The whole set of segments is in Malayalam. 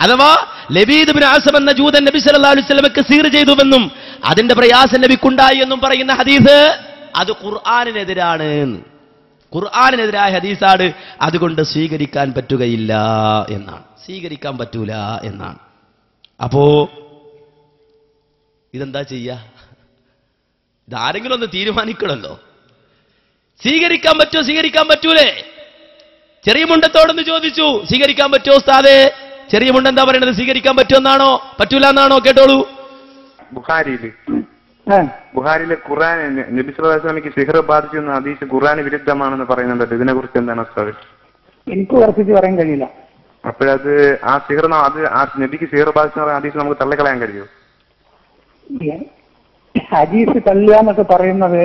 അഥവാ ലബീദ് ബിൻ ആസം എന്ന ജൂതൻ നബി സല്ലല്ലാഹു അലൈഹി വസല്ലമക്ക് സീർ ചെയ്തുവെന്നും അതിന്റെ പ്രയാസം നബിക്കുണ്ടായി എന്നും പറയുന്ന ഹദീസ് അത് ഖുർആനിനെതിരാണ്. ഖുർആനിനെതിരായ ഹദീസാണ്, അതുകൊണ്ട് സ്വീകരിക്കാൻ പറ്റുകയില്ല എന്നാണ്, സ്വീകരിക്കാൻ പറ്റൂല എന്നാണ്. അപ്പോ ഇതെന്താ ചെയ്യാ? ഇതാരെങ്കിലും ഒന്ന് തീരുമാനിക്കണമല്ലോ. സ്വീകരിക്കാൻ പറ്റുമോ, സ്വീകരിക്കാൻ പറ്റൂലേ? ചെറിയ മുണ്ടത്തോടൊന്ന് ചോദിച്ചു, സ്വീകരിക്കാൻ പറ്റുമോ ഉസ്താദേ? ചെറിയ മുണ്ട എന്താ പറയണത്? സ്വീകരിക്കാൻ പറ്റുമെന്നാണോ പറ്റൂല എന്നാണോ? കേട്ടോളൂ. ബുഖാരിയിലെ ഖുർആൻ നബി സല്ലല്ലാഹു അലൈഹി വസല്ലമക്ക് സിഹർ ബാധിച്ചു എന്ന ഹദീസ് ഖുർആന് വിരുദ്ധമാണെന്ന് പറയുന്നുണ്ട്. ഇതിനെ കുറിച്ച് എന്താണ് ഉസ്താദ്? എനിക്ക് ഉറപ്പിച്ച് പറയാൻ കഴിയില്ല. അപ്പോഴത് ആ സിഹർ നബിക്ക് സിഹർ ബാധിച്ച ഹദീസ് നമുക്ക് തള്ളിക്കളയാൻ കഴിയുമോ? ഹദീസ് തള്ളുക എന്നൊക്കെ പറയുന്നത്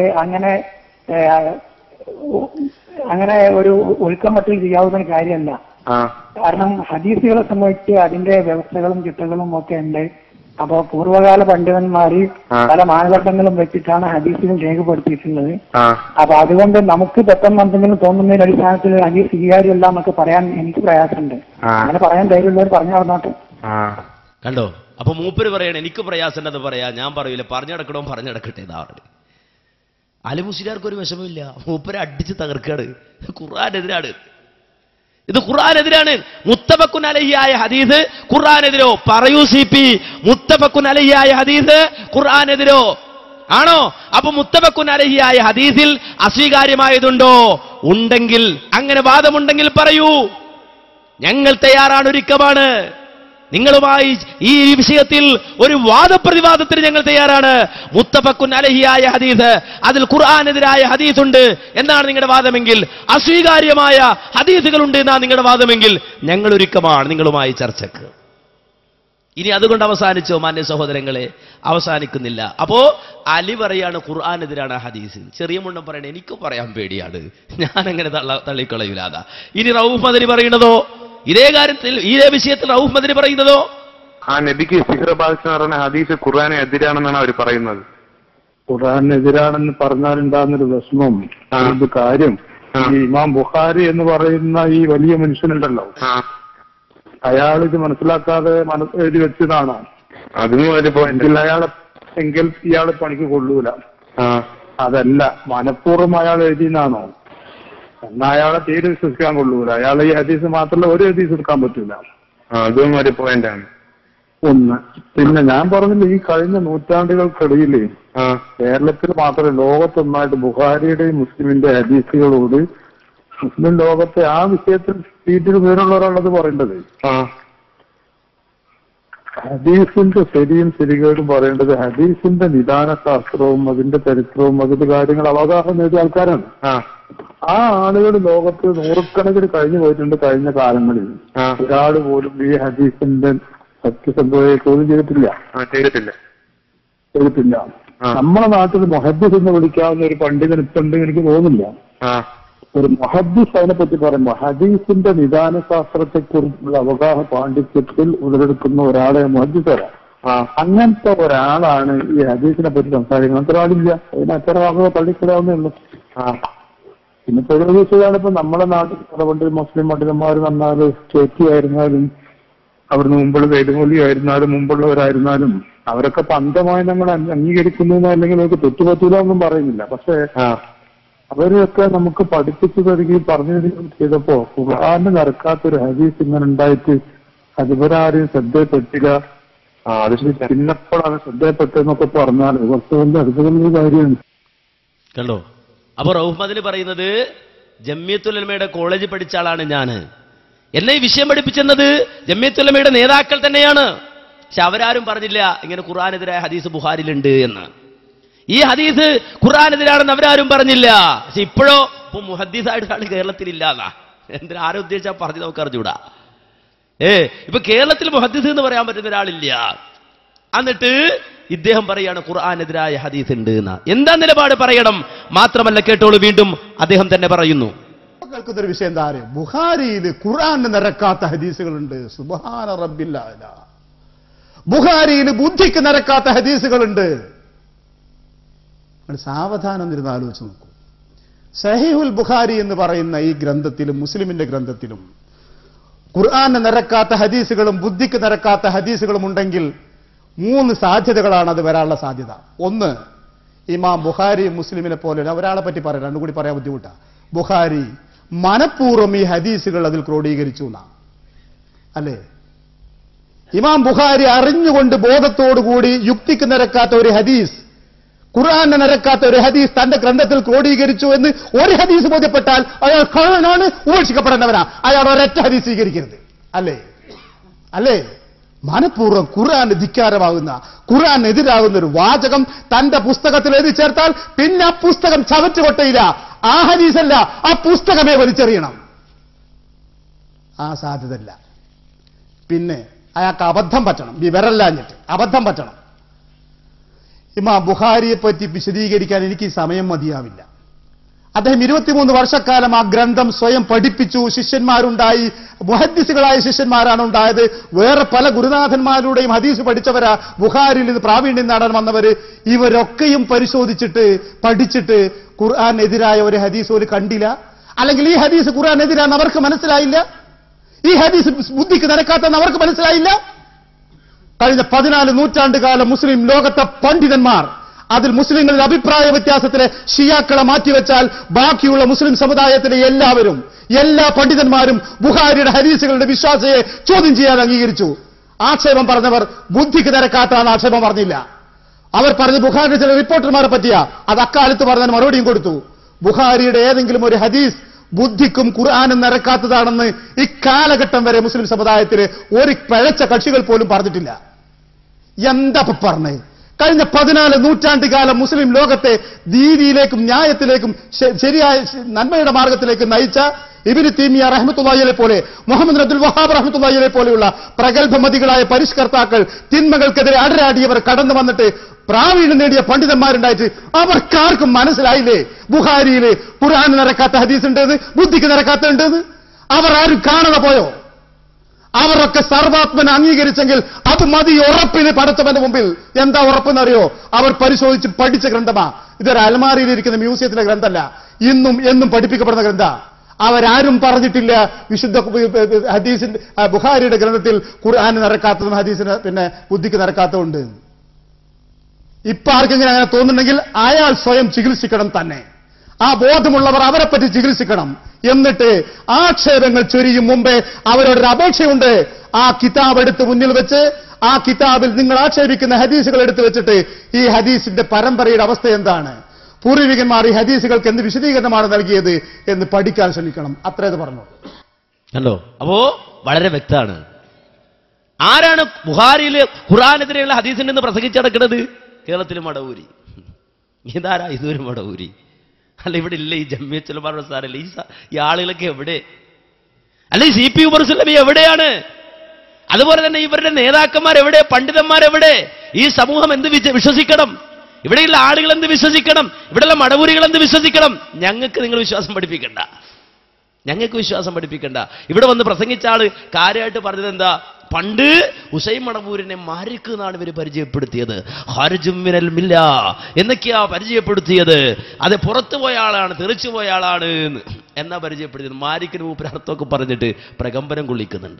അങ്ങനെ ഒരു ഒഴുക്കമട്ടിൽ ചെയ്യാവുന്ന കാര്യമല്ല. കാരണം ഹദീസുകളെ സംബന്ധിച്ച് അതിന്റെ വ്യവസ്ഥകളും ചിട്ടകളും ഒക്കെ ഉണ്ട്. അപ്പൊ പൂർവ്വകാല പണ്ഡിതന്മാര് പല മാനദണ്ഡങ്ങളും വെച്ചിട്ടാണ് ഹദീസുകൾ രേഖപ്പെടുത്തിയിട്ടുള്ളത്. അപ്പൊ അതുകൊണ്ട് നമുക്ക് പെട്ടെന്ന് എന്തെങ്കിലും തോന്നുന്നതിന്റെ അടിസ്ഥാനത്തിൽ ഹദീസ് സ്വീകാര്യമല്ല എന്നൊക്കെ പറയാൻ എനിക്ക് പ്രയാസമുണ്ട്. അങ്ങനെ പറയാൻ ധൈര്യമുള്ളവർ പറഞ്ഞു നടന്നോട്ടെ. കണ്ടോ? അപ്പൊ മൂപ്പര് പറയണേ എനിക്ക് പ്രയാസമുണ്ടെന്ന് പറയാ, ഞാൻ പറയൂല, പറഞ്ഞടക്കണോ പറഞ്ഞടക്കട്ടെ. ഇതാണ് അലി മുസ്ലിയാർക്ക് ഒരു വിഷമമില്ല, മൂപ്പരെ അടിച്ച് തകർക്കാണ്. ഖുർആനെതിരാണ് ഇത്, ഖുർആനെതിരാണ്. മുത്തഫഖുൻ അലൈഹിയായ ഹദീസ് ഖുർആനെതിരോ? പറയൂ CP, മുത്തഫഖുൻ അലൈഹിയായ ഹദീസ് ഖുർആനെതിരോ? ആണോ? അപ്പൊ മുത്തഫഖുൻ അലൈഹിയായ ഹദീസിൽ അസ്വീകാര്യമായതുണ്ടോ? ഉണ്ടെങ്കിൽ, അങ്ങനെ വാദമുണ്ടെങ്കിൽ പറയൂ, ഞങ്ങൾ തയ്യാറാണ്, ഒരുക്കമാണ്. നിങ്ങളുമായി ഈ വിഷയത്തിൽ ഒരു വാദപ്രതിവാദത്തിന് ഞങ്ങൾ തയ്യാറാണ്. മുത്തഫഖുൻ അലൈഹിയായ ഹദീസ്, അതിൽ ഖുർആനെതിരായ ഹദീസ് ഉണ്ട് എന്നാണ് നിങ്ങളുടെ വാദമെങ്കിൽ, അസ്വീകാര്യമായ ഹദീസുകളുണ്ട് എന്നാണ് നിങ്ങളുടെ വാദമെങ്കിൽ, ഞങ്ങൾ ഒരുക്കമാണ് നിങ്ങളുമായി ചർച്ചക്ക്. ഇനി അതുകൊണ്ട് അവസാനിച്ചോ മാന്യ സഹോദരങ്ങളെ? അവസാനിക്കുന്നില്ല. അപ്പോ അലി പറയാണ് ഖുർആനെതിരാണ് ഹദീസ്. ചെറിയ മുണ്ണം പറയണേ എനിക്ക് പറയാൻ പേടിയാണ്, ഞാൻ അങ്ങനെ തള്ളിക്കളയൂലാതാ. ഇനി റഊഫ് മദനി പറയുന്നതോ ഇതേ കാര്യത്തിൽ, ഇതേ വിഷയത്തിൽ റഊഫ് മദനി പറയുന്നതോ ആ നബിക്ക് സിഹർ ബാധിച്ചെന്ന് പറയുന്ന ഹദീസ് ഖുർആന് എതിരാണെന്നാണ് അവർ പറയുന്നത്. ഖുർആനെതിരാണെന്ന് പറഞ്ഞാലുണ്ടാകുന്നൊരു വിഷമം കാര്യം, ഈ ഇമാം ബുഖാരി എന്ന് പറയുന്ന ഈ വലിയ മനുഷ്യനുണ്ടല്ലോ, അയാൾ ഇത് മനസ്സിലാക്കാതെ എഴുതി വെച്ചതാണ്. എങ്കിൽ ഇയാള് പണിക്ക് കൊള്ളൂല. അതല്ല മനഃപൂർവ്വം അയാൾ എഴുതിയെന്നാണോ എന്നാ അയാളെ തീരെ വിശ്വസിക്കാൻ കൊള്ളൂല. അയാൾ ഈ ഹദീസ് മാത്രമല്ല ഒരു ഹദീസ് എടുക്കാൻ പറ്റൂല. അതും ഒരു പോയിന്റാണ്. ഒന്ന് പിന്നെ ഞാൻ പറഞ്ഞില്ല, ഈ കഴിഞ്ഞ നൂറ്റാണ്ടുകൾക്കിടയിൽ കേരളത്തിൽ മാത്രമേ ലോകത്തൊന്നായിട്ട് ബുഖാരിയുടെയും മുസ്ലിമിന്റെ ഹദീസുകളോട് മുസ്ലിം ലോകത്തെ ആ വിഷയത്തിൽ സീറ്റിൽ പേരുള്ള ഒരാളത് പറയേണ്ടത്. ഹദീസിന്റെ ശരിയും ശരികേടും പറയേണ്ടത് ഹദീസിന്റെ നിദാന ശാസ്ത്രവും അതിന്റെ ചരിത്രവും അതിന്റെ കാര്യങ്ങൾ അവഗാഹം നേടിയ ആൾക്കാരാണ്. ആ ആളുകൾ ലോകത്ത് നൂറുകണക്കിന് കഴിഞ്ഞു പോയിട്ടുണ്ട്. കഴിഞ്ഞ കാലങ്ങളിൽ ഒരാൾ പോലും ഈ ഹദീസിന്റെ സത്യസന്ധതയെ ചോദ്യം ചെയ്തിട്ടില്ല. നമ്മളെ നാട്ടിൽ മുഹദ്ദിസ് എന്ന് വിളിക്കാവുന്ന ഒരു പണ്ഡിതൻ ഇപ്പുണ്ട് എനിക്ക് തോന്നുന്നില്ല. ഒരു മുഹദ്ദിസ് അതിനെപ്പറ്റി പറയുമ്പോൾ ഹദീസിന്റെ നിദാന ശാസ്ത്രത്തെക്കുറിച്ചുള്ള അവഗാഹ പാണ്ഡിത്യത്തിൽ ഉടലെടുക്കുന്ന ഒരാളെ മുഹദ്ദിസ് വരാം. അങ്ങനത്തെ ഒരാളാണ് ഈ ഹദീസിനെ പറ്റി സംസാരിക്കുന്നത്. അത്ര ആളില്ല, അതിന് അത്ര വാക്കുകൾ തള്ളിക്കളയാവുന്നേ ഉള്ളൂ. പിന്നെ പ്രകൃതിയാണ് ഇപ്പൊ നമ്മുടെ നാട്ടിൽ അതുകൊണ്ട് മുസ്ലിം പണ്ഡിതന്മാർ വന്നാൽ ചേച്ചിയായിരുന്നാലും അവിടുന്ന് മുമ്പുള്ള വേദമൂലിയായിരുന്നാലും മുമ്പുള്ളവരായിരുന്നാലും അവരൊക്കെ അന്ധമായി നമ്മൾ അംഗീകരിക്കുന്നു അല്ലെങ്കിൽ അവർക്ക് തെറ്റുപറ്റൂല ഒന്നും പറയുന്നില്ല. പക്ഷെ അവരെയൊക്കെ നമുക്ക് പഠിപ്പിച്ചു തരികയും പറഞ്ഞു തരികയും ചെയ്തപ്പോ ഖുർആന് നടക്കാത്തൊരു ഹദീസ് ഇങ്ങനെ ഉണ്ടായിട്ട് അതിവരാരെയും ശ്രദ്ധയിൽപ്പെട്ടില്ല. പിന്നപ്പോഴാണ് ശ്രദ്ധയിൽപ്പെട്ടതെന്നൊക്കെ പറഞ്ഞാൽ കുറച്ച് വലിയ അടുത്തുള്ള കാര്യമാണ്. കണ്ടോ? അപ്പൊ റഊഫ് മദനി പറയുന്നത് ജമിയത്തുൽ ഉലമയുടെ കോളേജിൽ പഠിച്ച ആളാണ് ഞാൻ, എന്നെ ഈ വിഷയം പഠിപ്പിച്ചെന്നത് ജമിയത്തുൽ ഉലമയുടെ നേതാക്കൾ തന്നെയാണ്. പക്ഷെ അവരാരും പറഞ്ഞില്ല ഇങ്ങനെ ഖുർആനെതിരായ ഹദീസ് ബുഖാരിയിലുണ്ട് എന്ന്. ഈ ഹദീസ് ഖുർആനെതിരാണെന്ന് അവരാരും പറഞ്ഞില്ല. പക്ഷെ ഇപ്പോഴോ ഇപ്പൊ മുഹദ്ദീസായിട്ട് ആൾ കേരളത്തിൽ ഇല്ലാതാ. എന്തിനാ ആരും ഉദ്ദേശിച്ചാൽ പറഞ്ഞു നമുക്ക് അറിഞ്ഞൂടാ. ഇപ്പൊ കേരളത്തിൽ മുഹദ്ദീസ് എന്ന് പറയാൻ പറ്റുന്ന ഒരാളില്ല. എന്നിട്ട് ഇദ്ദേഹം പറയാണ് ഖുർആനെതിരായ ഹദീസ് ഉണ്ട് എന്ന്. എന്താ നിലപാട് പറയണം? മാത്രമല്ല കേട്ടോളൂ, വീണ്ടും അദ്ദേഹം തന്നെ പറയുന്നു. കേൾക്കുന്നൊരു വിഷയം എന്താ അറിയാം, ബുഖാരിയിൽ ഖുർആന് നിരക്കാത്ത ഹദീസുകളുണ്ട്. സുബ്ഹാന റബ്ബിൽ അഅല. ബുഖാരിയിൽ ബുദ്ധിക്ക് നിരക്കാത്ത ഹദീസുകളുണ്ട്. സാവധാനം ഇരുന്ന് ആലോചിച്ച് നോക്കൂ. സഹീഹുൽ ബുഖാരി എന്ന് പറയുന്ന ഈ ഗ്രന്ഥത്തിലും മുസ്ലിമിന്റെ ഗ്രന്ഥത്തിലും ഖുർആന് നിരക്കാത്ത ഹദീസുകളും ബുദ്ധിക്ക് നിരക്കാത്ത ഹദീസുകളും ഉണ്ടെങ്കിൽ 3 സാധ്യതകളാണ് അത് വരാനുള്ള സാധ്യത. ഒന്ന്, ഇമാം ബുഖാരി മുസ്ലിമിനെ പോലെ ഒരാളെ പറ്റി പറയാം, രണ്ടും കൂടി പറയാൻ ബുദ്ധിമുട്ടാണ്. ബുഖാരി മനഃപൂർവ്വം ഈ ഹദീസുകൾ അതിൽ ക്രോഡീകരിച്ചു എന്നാണ്. അല്ലേ? ഇമാം ബുഖാരി അറിഞ്ഞുകൊണ്ട് ബോധത്തോടുകൂടി യുക്തിക്ക് നിരക്കാത്ത ഒരു ഹദീസ്, ഖുർആന് നിരക്കാത്ത ഒരു ഹദീസ് തന്റെ ഗ്രന്ഥത്തിൽ ക്രോഡീകരിച്ചു എന്ന് ഒരു ഹദീസ് ബോധ്യപ്പെട്ടാൽ അയാൾ കള്ളനാണ്, ഉപേക്ഷിക്കപ്പെടേണ്ടവനാ. അയാൾ ഒരൊറ്റ ഹദീസ് സ്വീകരിക്കരുത്. അല്ലേ? അല്ലേ? മനഃപൂർവ്വം ഖുർആന് ധിക്കാരമാകുന്ന, ഖുർആനെതിരാകുന്ന ഒരു വാചകം തന്റെ പുസ്തകത്തിൽ എഴുതി ചേർത്താൽ പിന്നെ ആ പുസ്തകം ചവറ്റുകൊട്ടയില്ല. ആ ഹദീസല്ല, ആ പുസ്തകമേ വലിച്ചെറിയണം. ആ സാധ്യതയില്ല. പിന്നെ അയാൾക്ക് അബദ്ധം പറ്റണം, വിവരമില്ലാഞ്ഞിട്ട് അബദ്ധം പറ്റണം. ഇമാം ബുഖാരിയെ പറ്റി വിശദീകരിക്കാൻ എനിക്ക് സമയം മതിയാവില്ല. അദ്ദേഹം 23 വർഷക്കാലം ആ ഗ്രന്ഥം സ്വയം പഠിപ്പിച്ചു. ശിഷ്യന്മാരുണ്ടായി, മുഹദ്ദിസുകളായ ശിഷ്യന്മാരാണ് ഉണ്ടായത്. വേറെ പല ഗുരുനാഥന്മാരുടെയും ഹദീസ് പഠിച്ചവരാ ബുഖാരിയിൽ നിന്ന് പ്രാവീണ്യം നേടാൻ വന്നവര്. ഇവരൊക്കെയും പരിശോധിച്ചിട്ട് പഠിച്ചിട്ട് ഖുർആനെതിരായ ഒരു ഹദീസ് ഒരു കണ്ടില്ല. അല്ലെങ്കിൽ ഈ ഹദീസ് ഖുർആനെതിരാന്ന് അവർക്ക് മനസ്സിലായില്ല. ഈ ഹദീസ് ബുദ്ധിക്ക് നിരക്കാത്തെന്ന് അവർക്ക് മനസ്സിലായില്ല. കഴിഞ്ഞ 14 നൂറ്റാണ്ട് കാലം മുസ്ലിം ലോകത്തെ പണ്ഡിതന്മാർ, അതിൽ മുസ്ലിങ്ങളുടെ അഭിപ്രായ വ്യത്യാസത്തിലെ ഷിയാക്കളെ മാറ്റിവെച്ചാൽ ബാക്കിയുള്ള മുസ്ലിം സമുദായത്തിലെ എല്ലാ പണ്ഡിതന്മാരും ബുഖാരിയുടെ ഹദീസുകളുടെ വിശ്വാസയെ ചോദ്യം ചെയ്യാൻ അംഗീകരിച്ചു. ആക്ഷേപം പറഞ്ഞവർ ബുദ്ധിക്ക് നിരക്കാത്തതാണ് ആക്ഷേപം പറഞ്ഞില്ല. അവർ പറഞ്ഞ് ബുഖാരിയുടെ ചില റിപ്പോർട്ടർമാരെ പറ്റിയാ, അത് അക്കാലത്ത് പറഞ്ഞതിന് മറുപടിയും കൊടുത്തു. ബുഖാരിയുടെ ഏതെങ്കിലും ഒരു ഹദീസ് ബുദ്ധിക്കും ഖുർആനും നിരക്കാത്തതാണെന്ന് ഇക്കാലഘട്ടം വരെ മുസ്ലിം സമുദായത്തിന് ഒരു പിഴച്ച കക്ഷികൾ പോലും പറഞ്ഞിട്ടില്ല. എന്താ പറഞ്ഞേ? കഴിഞ്ഞ 14 നൂറ്റാണ്ട് കാലം മുസ്ലിം ലോകത്തെ ദീനിയിലേക്കും ന്യായത്തിലേക്കും ശരിയായ നന്മയുടെ മാർഗത്തിലേക്ക് നയിച്ച ഇബ്നു തൈമിയ്യ റഹ്മത്തുള്ളാഹിയെ പോലെ, മുഹമ്മദ് അബ്ദുൽ വഹാബ് റഹ്മത്തുള്ളാഹിയെ പോലെയുള്ള പ്രഗത്ഭമതികളായ പരിഷ്കർത്താക്കൾ, തിന്മകൾക്കെതിരെ അടരാടിയവർ കടന്നു വന്നിട്ട് പ്രാവീണ്യം നേടിയ പണ്ഡിതന്മാരുണ്ടായിട്ട് അവർക്കാർക്കും മനസ്സിലായില്ലേ ബുഖാരിയില് ഖുർആന് നിരക്കാത്ത ഹദീസ് ഉണ്ടെന്ന്, ബുദ്ധിക്ക് നിരക്കാത്തുണ്ടെന്ന്? അവർ ആരും കാണാതെ പോയോ? അവരൊക്കെ സർവാത്മന അംഗീകരിച്ചെങ്കിൽ അത് മതി ഉറപ്പിന് പടച്ചവന്റെ മുമ്പിൽ. എന്താ ഉറപ്പെന്നറിയോ? അവർ പരിശോധിച്ച് പഠിച്ച ഗ്രന്ഥമാ. ഇതൊരു അലമാരിയിലിരിക്കുന്ന മ്യൂസിയത്തിലെ ഗ്രന്ഥമല്ല, ഇന്നും എന്നും പഠിപ്പിക്കപ്പെടുന്ന ഗ്രന്ഥ. അവരാരും പറഞ്ഞിട്ടില്ല വിശുദ്ധ ഹദീസിന്റെ ബുഖാരിയുടെ ഗ്രന്ഥത്തിൽ ഖുർആന് നിരക്കാത്തതും ഹദീസിന് പിന്നെ ബുദ്ധിക്ക് നിരക്കാത്തതുണ്ട്. ഇപ്പൊ ആർക്കെങ്കിലും അങ്ങനെ തോന്നുന്നുണ്ടെങ്കിൽ അയാൾ സ്വയം ചികിത്സിക്കണം തന്നെ. ആ ബോധമുള്ളവർ അവരെപ്പറ്റി ചികിത്സിക്കണം. എന്നിട്ട് ആക്ഷേപങ്ങൾ ചൊരിയും മുമ്പേ അവരോടൊരു അപേക്ഷയുണ്ട്. ആ കിതാബ് എടുത്ത് മുന്നിൽ വെച്ച് ആ കിതാബിൽ നിങ്ങൾ ആക്ഷേപിക്കുന്ന ഹദീസുകൾ എടുത്തു വെച്ചിട്ട് ഈ ഹദീസിന്റെ പരമ്പരയുടെ അവസ്ഥ എന്താണ്, പൂർവികന്മാർ ഈ ഹദീസുകൾക്ക് എന്ത് വിശദീകരണമാണ് നൽകിയത് എന്ന് പഠിക്കാൻ ശ്രമിക്കണം. അത്രയത് പറഞ്ഞു. കണ്ടോ? അപ്പോ വളരെ വ്യക്തമാണ്. ആരാണ് ബുഖാരിയില് ഖുർആനെതിരെയുള്ള ഹദീസിന്റെ പ്രസംഗിച്ചടക്കുന്നത്? കേരളത്തിൽ മടവൂരി. ഇതാരാ? ഇതൊരു മടവൂരി. അല്ല, ഇവിടെ ഇല്ല ഈ ജമിയത്തുലമാരുടെ സാറല്ലേ ഈ ആളുകളൊക്കെ എവിടെ? അല്ല, ഈ CP ഉമർ സുല്ലമി എവിടെയാണ്? അതുപോലെ തന്നെ ഇവരുടെ നേതാക്കന്മാർ എവിടെ? പണ്ഡിതന്മാരെവിടെ? ഈ സമൂഹം എന്ത് വിശ്വസിക്കണം? ഇവിടെയുള്ള ആളുകൾ എന്ത് വിശ്വസിക്കണം? ഇവിടെയുള്ള മടവൂരികൾ എന്ത് വിശ്വസിക്കണം? ഞങ്ങൾക്ക് നിങ്ങൾ വിശ്വാസം പഠിപ്പിക്കണ്ട, ഞങ്ങൾക്ക് വിശ്വാസം പഠിപ്പിക്കണ്ട. ഇവിടെ വന്ന് പ്രസംഗിച്ച ആള് കാര്യമായിട്ട് പറഞ്ഞത് എന്താ? പണ്ട് ഹുസൈൻ മടവൂരിനെ മാരിക്ക് എന്നാണ് ഇവർ പരിചയപ്പെടുത്തിയത്. ഖാരിജും മിനൽ മില്ല എന്നൊക്കെയാ പരിചയപ്പെടുത്തിയത്. അത് പുറത്തുപോയ ആളാണ്, തെറിച്ചുപോയ ആളാണ് എന്നാ പരിചയപ്പെടുത്തിയത്. മാരിക്കിന് മൂപ്പര് അർത്ഥമൊക്കെ പറഞ്ഞിട്ട് പ്രകമ്പനം കൊള്ളിക്കുന്നുണ്ട്.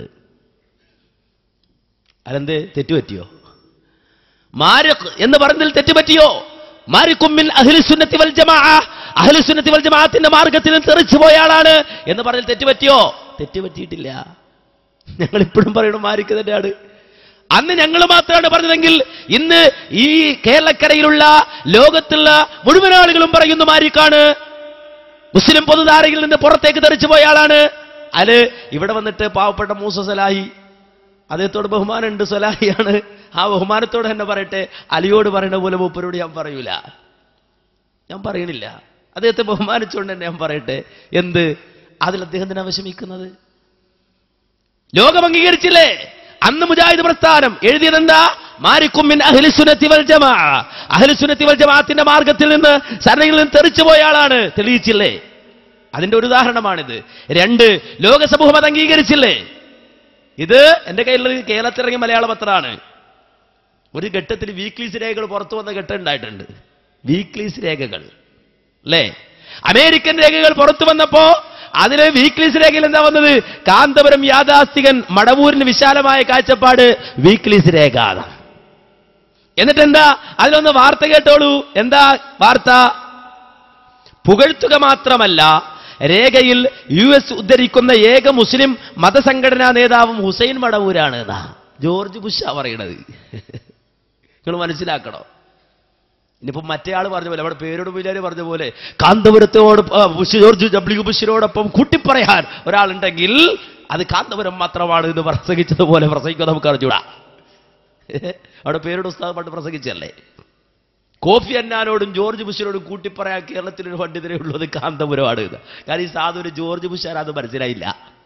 അതെന്തേ? തെറ്റുപറ്റിയോ? മാരിഖ് എന്ന് പറഞ്ഞതിൽ തെറ്റുപറ്റിയോ? മാരിക്കും മിൻ അഹ്ലി സുന്നത്തി വൽ ജമാഅ, അഹ്ലി സുന്നത്തി വൽ ജമാഅത്തിന്റെ മാർഗത്തിൽ തെറിച്ചുപോയ ആളാണ് എന്ന് പറഞ്ഞതിൽ തെറ്റുപറ്റിയോ? തെറ്റുപറ്റിയിട്ടില്ല. ഞങ്ങൾ ഇപ്പോഴും പറയണം മാരിക്ക് തന്നെയാണ്. അന്ന് ഞങ്ങൾ മാത്രമാണ് പറഞ്ഞതെങ്കിൽ ഇന്ന് ഈ കേരളക്കരയിലുള്ള ലോകത്തുള്ള മുഴുവൻ ആളുകളും പറയുന്നു മാരിക്കാണ്, മുസ്ലിം പൊതുധാരയിൽ നിന്ന് പുറത്തേക്ക് തെറിച്ചുപോയ ആളാണ്. അത് ഇവിടെ വന്നിട്ട് പാവപ്പെട്ട മൂസ സലാഹി, അദ്ദേഹത്തോട് ബഹുമാനമുണ്ട്, സലാഹിയാണ്, ആ ബഹുമാനത്തോട് തന്നെ പറയട്ടെ. അലിയോട് പറയുന്ന പോലെ മൂപ്പരോട് ഞാൻ പറയൂല, ഞാൻ പറയണില്ല. അദ്ദേഹത്തെ ബഹുമാനിച്ചുകൊണ്ട് തന്നെ ഞാൻ പറയട്ടെ. എന്ത് അതിൽ അദ്ദേഹത്തിന് വിഷമിക്കുന്നത്? ലോകം അംഗീകരിച്ചില്ലേ? അന്ന് മുജാഹിദ് പ്രസ്ഥാനം എഴുതിയതെന്താ? മാരിക്കും മിൻ അഹ്ലി സുന്നത്തി വൽ ജമാഅ, അഹ്ലി സുന്നത്തി വൽ ജമാഅത്തിന്റെ മാർഗത്തിൽ നിന്ന് സരണിയിൽ നിന്ന് തെറിച്ചുപോയ ആളാണ്. തെളിയിച്ചില്ലേ? അതിന്റെ ഒരു ഉദാഹരണമാണിത്. 2, ലോക സമൂഹം അത് അംഗീകരിച്ചില്ലേ? ഇത് എന്റെ കയ്യിലുള്ള കേരളത്തിലിറങ്ങിയ മലയാള പത്രമാണ്. ഒരു ഘട്ടത്തിൽ വീക്ക്ലീസ് രേഖകൾ പുറത്തു വന്ന ഘട്ടം ഉണ്ടായിട്ടുണ്ട്. വീക്ക്ലീസ് രേഖകൾ അല്ലേ? അമേരിക്കൻ രേഖകൾ പുറത്തു വന്നപ്പോ അതിലെ വീക്ക്ലീസ് രേഖയിൽ എന്താ വന്നത്? കാന്തപുരം യാഥാസ്ഥികൻ മടവൂരിന് വിശാലമായ കാഴ്ചപ്പാട് വീക്ക്ലീസ് രേഖ. എന്നിട്ടെന്താ അതിലൊന്ന് വാർത്ത കേട്ടോളൂ. എന്താ വാർത്ത? പുകഴ്ത്തുക മാത്രമല്ല, രേഖയിൽ US ഉദ്ധരിക്കുന്ന ഏക മുസ്ലിം മതസംഘടനാ നേതാവും ഹുസൈൻ മടവൂരാണ് എന്നാ ജോർജ് ബുഷാ പറയണത്. നിങ്ങൾ മനസ്സിലാക്കണം. ഇനിയിപ്പോ മറ്റേ ആൾ പറഞ്ഞ പോലെ, അവിടെ പേരോട് പൂജാരി പറഞ്ഞ പോലെ, കാന്തപുരത്തോട് ജോർജ് W ബുഷിനോടൊപ്പം കൂട്ടിപ്പറയാൻ ഒരാളുണ്ടെങ്കിൽ അത് കാന്തപുരം മാത്രമാണ് എന്ന് പ്രസംഗിച്ചതുപോലെ പ്രസംഗിക്കുക നമുക്ക് അറിഞ്ഞൂടാ. അവിടെ പേരോട് ഉസ്താദ് പണ്ട് പ്രസംഗിച്ചല്ലേ. കോഫി അന്നാനോടും ജോർജ് ബുഷിനോടും കൂട്ടിപ്പറയാൻ കേരളത്തിലൊരു പണ്ഡിതരേ ഉള്ളത് കാന്തപുരമാണ് എന്ന്. കാരണം ഈ സാധു ജോർജ് ബുഷ് ആരാത് മനസ്സിലായില്ല.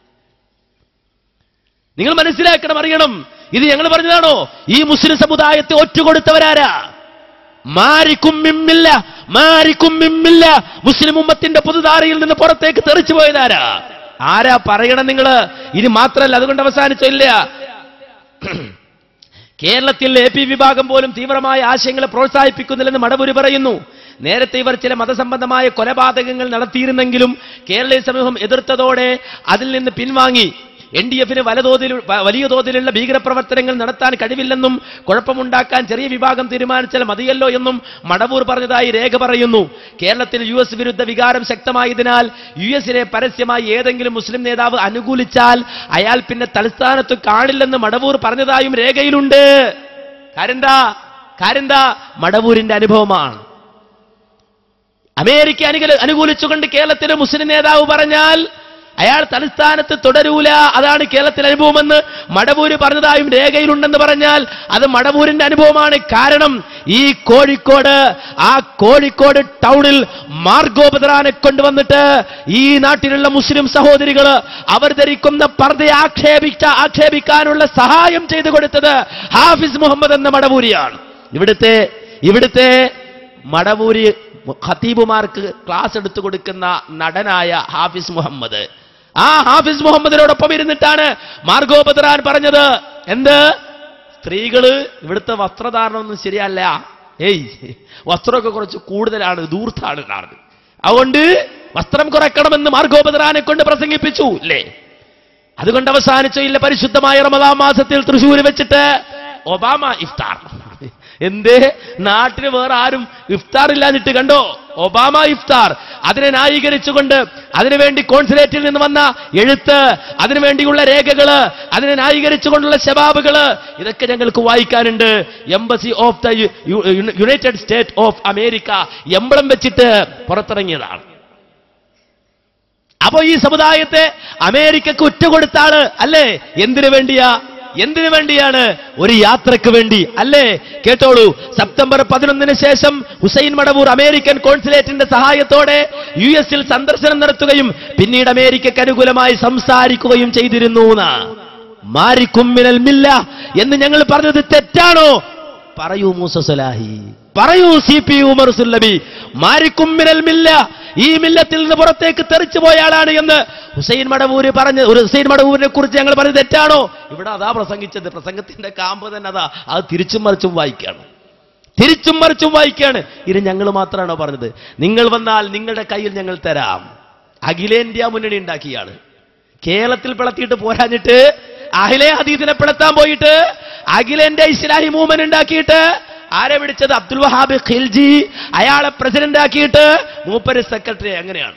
നിങ്ങൾ മനസ്സിലാക്കണം, അറിയണം. ഇത് ഞങ്ങൾ പറഞ്ഞതാണോ? ഈ മുസ്ലിം സമുദായത്തെ ഒറ്റുകൊടുത്തവരാരാ? മാരിക്കുമ്മില്ല മുസ്ലിം ഉമ്മത്തിന്റെ പൊതുധാരയിൽ നിന്ന് പുറത്തേക്ക് തെറിച്ചു പോയതാരാ? ആരാ പറയണം നിങ്ങള്? ഇത് മാത്രമല്ല, അതുകൊണ്ട് അവസാനിച്ചില്ല. കേരളത്തിൽ AP വിഭാഗം പോലും തീവ്രമായ ആശയങ്ങളെ പ്രോത്സാഹിപ്പിക്കുന്നില്ലെന്ന് മടവൂര് പറയുന്നു. നേരത്തെ ഇവർ ചില മതസംബന്ധമായ കൊലപാതകങ്ങൾ നടത്തിയിരുന്നെങ്കിലും കേരളീയ സമൂഹം എതിർത്തതോടെ അതിൽ നിന്ന് പിൻവാങ്ങി. NDF-ന് വലിയ തോതിലുള്ള ഭീകരപ്രവർത്തനങ്ങൾ നടത്താൻ കഴിവില്ലെന്നും കുഴപ്പമുണ്ടാക്കാൻ ചെറിയ വിഭാഗം തീരുമാനിച്ചാൽ മതിയല്ലോ എന്നും മടവൂർ പറഞ്ഞതായി രേഖ പറയുന്നു. കേരളത്തിൽ US വിരുദ്ധ വികാരം ശക്തമായതിനാൽ US-നെ പരസ്യമായി ഏതെങ്കിലും മുസ്ലിം നേതാവ് അനുകൂലിച്ചാൽ അയാൾ പിന്നെ തലസ്ഥാനത്ത് കാണില്ലെന്ന് മടവൂർ പറഞ്ഞതായും രേഖയിലുണ്ട്. കാരെന്താ? മടവൂരിന്റെ അനുഭവമാണ്. അമേരിക്ക അനുകൂലിച്ചുകൊണ്ട് കേരളത്തിലെ മുസ്ലിം നേതാവ് പറഞ്ഞാൽ അയാൾ തലസ്ഥാനത്ത് തുടരൂല, അതാണ് കേരളത്തിലെ അനുഭവമെന്ന് മടവൂര് പറഞ്ഞതായും രേഖയിലുണ്ടെന്ന് പറഞ്ഞാൽ അത് മടവൂരിന്റെ അനുഭവമാണ്. കാരണം ഈ കോഴിക്കോട് ടൗണിൽ മാർഗോപദ്രാനെ കൊണ്ടുവന്നിട്ട് ഈ നാട്ടിലുള്ള മുസ്ലിം സഹോദരികൾ അവർ ധരിക്കുന്ന പർദ്ദയെ ആക്ഷേപിക്കാനുള്ള സഹായം ചെയ്തു കൊടുത്തത് ഹാഫിസ് മുഹമ്മദ് എന്ന മടവൂരിയാണ്. ഇവിടുത്തെ മടവൂരി ഖതീബുമാർക്ക് ക്ലാസ് എടുത്തു കൊടുക്കുന്ന നടനായ ഹാഫിസ് മുഹമ്മദ്, ആ ഹാഫിസ് മുഹമ്മദിനോടൊപ്പം ഇരുന്നിട്ടാണ് മാർഗോപദ്രാൻ പറഞ്ഞത്. എന്ത്? സ്ത്രീകള് ഇവിടുത്തെ വസ്ത്രധാരണമൊന്നും ശരിയല്ല, വസ്ത്രമൊക്കെ കുറച്ച് കൂടുതലാണ്, ദൂർത്താണ്. അതുകൊണ്ട് വസ്ത്രം കുറയ്ക്കണമെന്ന് മാർഗോപദ്രാനെ കൊണ്ട് പ്രസംഗിപ്പിച്ചു അല്ലേ? അതുകൊണ്ട് അവസാനിച്ചോ ഇല്ല. പരിശുദ്ധമായ റമദാൻ മാസത്തിൽ തൃശ്ശൂര് വെച്ചിട്ട് ഒബാമ ഇഫ്താർ. എന്തേ? നാട്ടിന് വേറെ ആരും ഇഫ്താർ ഇല്ലാഞ്ഞിട്ട് കണ്ടോ? ഒബാമ ഇഫ്താർ. അതിനെ ന്യായീകരിച്ചുകൊണ്ട് അതിനുവേണ്ടി കോൺസുലേറ്റിൽ നിന്ന് വന്ന എഴുത്ത്, അതിനുവേണ്ടിയുള്ള രേഖകള്, അതിനെ ന്യായീകരിച്ചുകൊണ്ടുള്ള ശബാബുകള്, ഇതൊക്കെ ഞങ്ങൾക്ക് വായിക്കാനുണ്ട്. Embassy of the united state of America emblem വെച്ചിട്ട് പുറത്തിറങ്ങിയതാണ്. അപ്പോ ഈ സമുദായത്തെ അമേരിക്കക്ക് ഉറ്റുകൊടുത്ത ആള് അല്ലേ? എന്തിനു വേണ്ടിയാണ്? ഒരു യാത്രക്ക് വേണ്ടി അല്ലേ? കേട്ടോളൂ. സെപ്റ്റംബർ 11 ശേഷം ഹുസൈൻ മടവൂർ അമേരിക്കൻ കോൺസുലേറ്റിന്റെ സഹായത്തോടെ US-ൽ സന്ദർശനം നടത്തുകയും പിന്നീട് അമേരിക്കക്ക് അനുകൂലമായി സംസാരിക്കുകയും ചെയ്തിരുന്നു. മാരിക്കുമ്മിനൽ മില്ല എന്ന് ഞങ്ങൾ പറഞ്ഞത് തെറ്റാണോ? പറയൂ മൂസ സലാഹി, പറയൂ CP ഉമർ സുല്ലബി. മാരിക്കുമ്മിനൽ മില്ല, ഈ മില്ലത്തിൽ നിന്ന് പുറത്തേക്ക് തെറിച്ചു പോയ ആളാണ് എന്ന് ഹുസൈൻ മടവൂരിനെ കുറിച്ച് ഞങ്ങൾ പറഞ്ഞത് തെറ്റാണോ? ഇവിടെ അതാ പ്രസംഗിച്ചത്. പ്രസംഗത്തിന്റെ കാമ്പ് തന്നെ അതാ. അത് തിരിച്ചും മറിച്ചും വായിക്കാണ്. ഇത് ഞങ്ങൾ മാത്രമാണോ പറഞ്ഞത്? നിങ്ങൾ വന്നാൽ നിങ്ങളുടെ കയ്യിൽ ഞങ്ങൾ തരാം. അഖിലേന്ത്യാ മുന്നണി ഉണ്ടാക്കിയാണ്. കേരളത്തിൽ പിളർത്തിയിട്ട് പോരാഞ്ഞിട്ട് അഹ്ലെ ഹദീസിനെ പിളർത്താൻ പോയിട്ട് അഖിലേന്ത്യാ ഇസ്ലാഹി മൂവ്മെന്റ് ഉണ്ടാക്കിയിട്ട് ആരെ വിളിച്ചത്? അബ്ദുൽ വഹാബ് ഖിൽജി. അയാളെ പ്രസിഡന്റ് ആക്കിയിട്ട് മൂപ്പര് സെക്രട്ടറി. അങ്ങനെയാണ്.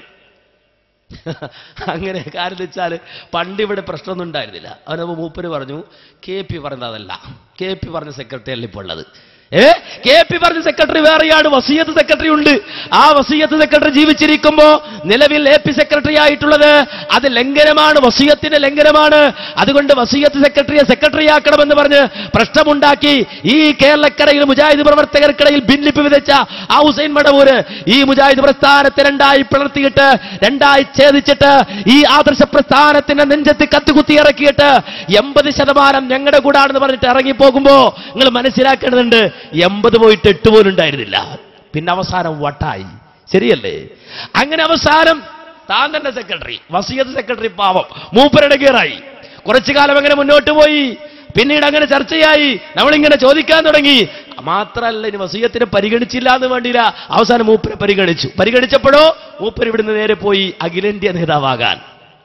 അങ്ങനെ കാര്യം വെച്ചാൽ പണ്ട് ഇവിടെ പ്രശ്നമൊന്നും ഉണ്ടായിരുന്നില്ല. അവനപ്പോൾ മൂപ്പര് പറഞ്ഞു KP പറഞ്ഞതല്ല, KP പറഞ്ഞ സെക്രട്ടറി അല്ല ഇപ്പോൾ ഉള്ളത്. KP പറഞ്ഞ സെക്രട്ടറി വേറെയാണ്, വസീയത്ത് സെക്രട്ടറി ഉണ്ട്. ആ വസീയത്ത് സെക്രട്ടറി ജീവിച്ചിരിക്കുമ്പോ നിലവിൽ AP സെക്രട്ടറി ആയിട്ടുള്ളത് അത് ലംഘനമാണ്, വസീയത്തിന്റെ ലംഘനമാണ്. അതുകൊണ്ട് വസീയത്ത് സെക്രട്ടറിയെ സെക്രട്ടറി ആക്കണമെന്ന് പറഞ്ഞ് പ്രശ്നമുണ്ടാക്കി ഈ കേരളക്കരയിൽ മുജാഹിദ് പ്രവർത്തകർക്കിടയിൽ ഭിന്നിപ്പ് വിതച്ച ആ ഹുസൈൻ മടവൂര് ഈ മുജാഹിദ് പ്രസ്ഥാനത്തെ രണ്ടായി പിളർത്തിയിട്ട്, രണ്ടായി ഛേദിച്ചിട്ട്, ഈ ആദർശ പ്രസ്ഥാനത്തിന്റെ നെഞ്ചത്ത് കത്തുകുത്തി ഇറക്കിയിട്ട് 80% ഞങ്ങളുടെ കൂടാണെന്ന് പറഞ്ഞിട്ട് ഇറങ്ങിപ്പോകുമ്പോ നിങ്ങൾ മനസ്സിലാക്കേണ്ടതുണ്ട്, 80 പോയിട്ട് 8 പോലും ഉണ്ടായിരുന്നില്ല. പിന്നെ അവസാനം വട്ടായി. ശരിയല്ലേ? അങ്ങനെ അവസാനം താൻ തന്നെ സെക്രട്ടറി, വസീയത്ത് സെക്രട്ടറി, പാവം മൂപ്പരുടെ ഗീറായി. കുറച്ചു കാലം അങ്ങനെ മുന്നോട്ട് പോയി. പിന്നീട് അങ്ങനെ ചർച്ചയായി. നമ്മളിങ്ങനെ ചോദിക്കാൻ തുടങ്ങി, മാത്രല്ല ഇനി വസിയത്തിനെ പരിഗണിച്ചില്ല എന്ന് വേണ്ടിയില്ല, അവസാനം മൂപ്പരെ പരിഗണിച്ചപ്പോഴോ മൂപ്പര് ഇവിടുന്ന് നേരെ പോയി അഖിലേന്ത്യാ നേതാവാകാൻ.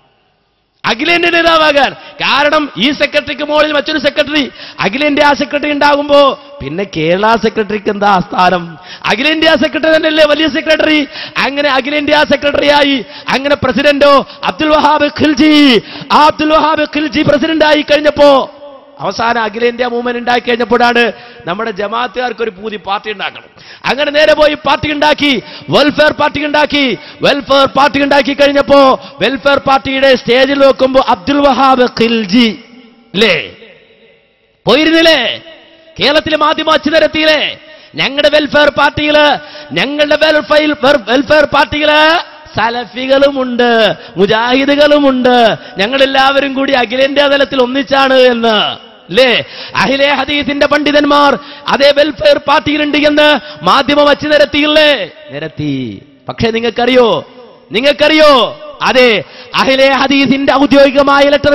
കാരണം ഈ സെക്രട്ടറിക്ക് മുകളിൽ മറ്റൊരു സെക്രട്ടറി, അഖിലേന്ത്യാ സെക്രട്ടറി ഉണ്ടാകുമ്പോ പിന്നെ കേരള സെക്രട്ടറിക്ക് എന്താ സ്ഥാനം? അഖിലേന്ത്യാ സെക്രട്ടറി തന്നെയല്ലേ വലിയ സെക്രട്ടറി. അങ്ങനെ അഖിലേന്ത്യാ സെക്രട്ടറിയായി, അങ്ങനെ പ്രസിഡന്റോ അബ്ദുൽ വഹാബ് ഖിൽജി പ്രസിഡന്റായി കഴിഞ്ഞപ്പോ, അവസാനം അഖിലേന്ത്യാ മൂവ്മെന്റ് ഉണ്ടാക്കി കഴിഞ്ഞപ്പോഴാണ് നമ്മുടെ ജമാഅത്തുകാർക്ക് ഒരു പുതിയ പാർട്ടി ഉണ്ടാക്കണം. അങ്ങനെ നേരെ പോയി പാർട്ടി ഉണ്ടാക്കി, വെൽഫെയർ പാർട്ടി ഉണ്ടാക്കി കഴിഞ്ഞപ്പോ വെൽഫെയർ പാർട്ടിയുടെ സ്റ്റേജിൽ നോക്കുമ്പോ അബ്ദുൽ വഹാബ് ഖിൽജി അല്ലേ പോയിരുന്നില്ലേ? കേരളത്തിലെ മാധ്യമ അച്ചുതരത്തിയിലെ ഞങ്ങളുടെ വെൽഫെയർ പാർട്ടികള് സലഫികളുമുണ്ട്, മുജാഹിദുകളുമുണ്ട്, ഞങ്ങളെല്ലാവരും കൂടി അഖിലേന്ത്യാ തലത്തിൽ ഒന്നിച്ചാണ് എന്ന് അല്ലേ? അഹ്ലെ ഹദീസിന്റെ പണ്ഡിതന്മാർ അതേ വെൽഫെയർ പാർട്ടിയിലുണ്ട് എന്ന് മാധ്യമം വച്ച് നിരത്തി. പക്ഷേ നിങ്ങൾക്കറിയോ അതെ അഹ്ലെ ഹദീസിന്റെ ഔദ്യോഗികമായ ലെറ്റർ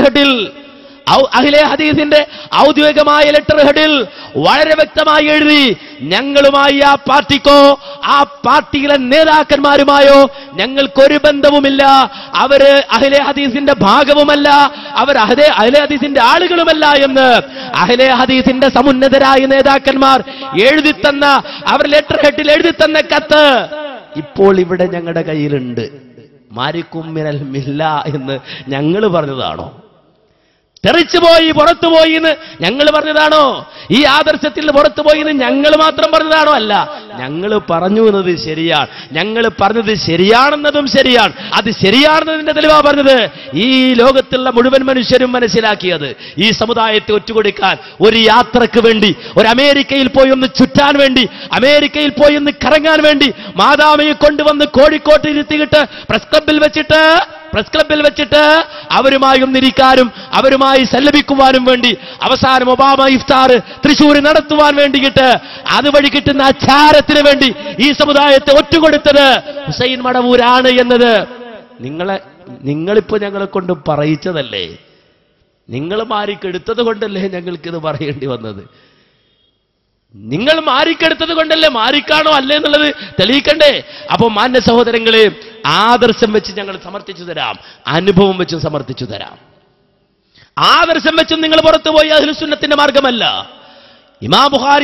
ഹെഡിൽ വളരെ വ്യക്തമായി എഴുതി, ഞങ്ങളുമായി ആ പാർട്ടിക്കോ ആ പാർട്ടിയിലെ നേതാക്കന്മാരുമായോ ഞങ്ങൾക്കൊരു ബന്ധവുമില്ല, അവര് അഹ്ലെ ഹദീസിന്റെ ഭാഗവുമല്ല, അവർ അഹ്ലെ ഹദീസിന്റെ ആളുകളുമല്ല എന്ന് അഹ്ലെ ഹദീസിന്റെ സമുന്നതരായ നേതാക്കന്മാർ എഴുതിത്തന്ന, അവർ ലെറ്റർ ഹെഡിൽ എഴുതിത്തന്ന കത്ത് ഇപ്പോൾ ഇവിടെ ഞങ്ങളുടെ കയ്യിലുണ്ട്. മാരിക്കും മിനൽ മില്ല എന്ന് ഞങ്ങൾ പറഞ്ഞതാണോ? തെറിച്ചുപോയി പുറത്തുപോയി എന്ന് ഞങ്ങൾ പറഞ്ഞതാണോ? ഈ ആദർശത്തിൽ നിന്ന് പുറത്തുപോയി എന്ന് ഞങ്ങൾ മാത്രം പറഞ്ഞതാണോ? അല്ല, ഞങ്ങൾ പറഞ്ഞു എന്നത് ശരിയാണ്, ഞങ്ങൾ പറഞ്ഞത് ശരിയാണെന്നതും ശരിയാണ്. അത് ശരിയാണെന്നതിന്റെ തെളിവാ പറഞ്ഞത്. ഈ ലോകത്തുള്ള മുഴുവൻ മനുഷ്യരും മനസ്സിലാക്കിയത് ഈ സമുദായത്തെ ഒറ്റുകൊടുക്കാൻ, ഒരു യാത്രക്ക് വേണ്ടി, ഒരു അമേരിക്കയിൽ പോയി ഒന്ന് ചുറ്റാൻ വേണ്ടി, അമേരിക്കയിൽ പോയി ഒന്ന് കറങ്ങാൻ വേണ്ടി മാതാമയെ കൊണ്ടുവന്ന് കോഴിക്കോട്ട് ഇരുത്തിയിട്ട് പ്രസ് ക്ലബിൽ വെച്ചിട്ട് അവരുമായി ഒന്നിരിക്കാനും അവരുമായി സല്ലപിക്കുവാനും വേണ്ടി അവസാനം ഒബാമ ഇഫ്താർ തൃശ്ശൂർ നടത്തുവാൻ വേണ്ടിയിട്ട് അതുവഴി കിട്ടുന്ന ആചാരത്തിന് വേണ്ടി ഈ സമുദായത്തെ ഒറ്റുകൊടുത്തത് ഹുസൈൻ മടവൂരാണ് എന്നത് നിങ്ങളിപ്പോ ഞങ്ങളെ കൊണ്ട് പറയിച്ചതല്ലേ? നിങ്ങൾ മാറിക്കെടുത്തത് കൊണ്ടല്ലേ ഞങ്ങൾക്കിത് പറയേണ്ടി വന്നത്? നിങ്ങൾ മാറിക്കെടുത്തത് കൊണ്ടല്ലേ? മാറിക്കാണോ അല്ലേ എന്നുള്ളത് തെളിയിക്കണ്ടേ? അപ്പോ മാന്യ സഹോദരങ്ങളെ, ആദർശം വെച്ച് ഞങ്ങൾ സമർത്ഥിച്ചു തരാം, അനുഭവം വെച്ചും സമർത്ഥിച്ചു തരാം. ആദർശം വെച്ചും നിങ്ങൾ പുറത്തുപോയി അഹ്ലുസുന്നത്തിന്റെ മാർഗമല്ല. ഇമാം ബുഖാരി